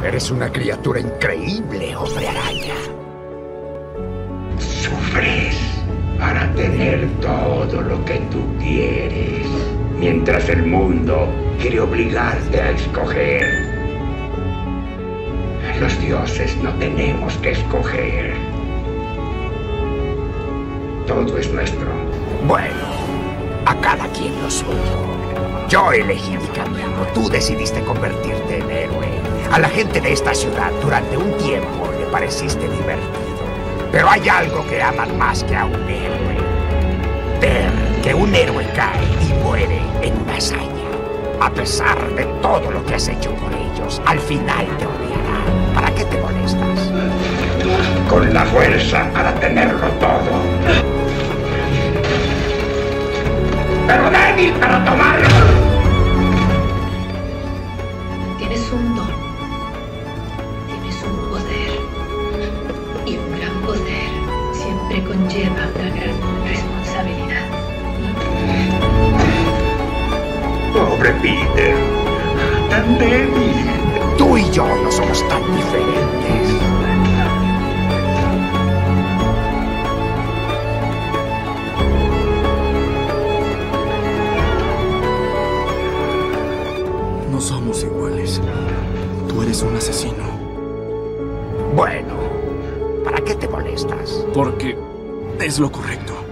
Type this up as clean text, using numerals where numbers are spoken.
Eres una criatura increíble, hombre araña. Sufres para tener todo lo que tú quieres, mientras el mundo quiere obligarte a escoger. Los dioses no tenemos que escoger. Todo es nuestro. Bueno, a cada quien lo suyo. Yo elegí mi camino, tú decidiste convertirte en héroe. A la gente de esta ciudad durante un tiempo le pareciste divertido. Pero hay algo que aman más que a un héroe. Ver que un héroe cae y muere en una hazaña. A pesar de todo lo que has hecho por ellos, al final te odiarán. ¿Para qué te molestas? Con la fuerza para tenerlo todo. Pero débil para tomarlo. Tienes un don. Tienes un poder. Y un gran poder siempre conlleva una gran responsabilidad. Pobre Peter. Tan débil. Tú y yo no somos tan diferentes. No somos iguales. Tú eres un asesino. Bueno, ¿para qué te molestas? Porque es lo correcto.